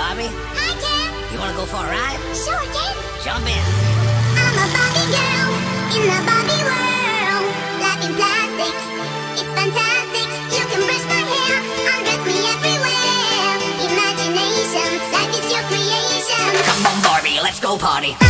Barbie. Hi, Ken. You wanna go for a ride? Sure, Ken. Jump in. I'm a Barbie girl in the Barbie world. Life in plastic, it's fantastic. You can brush my hair, undress me everywhere. Imagination, life is your creation. Come on, Barbie, let's go party.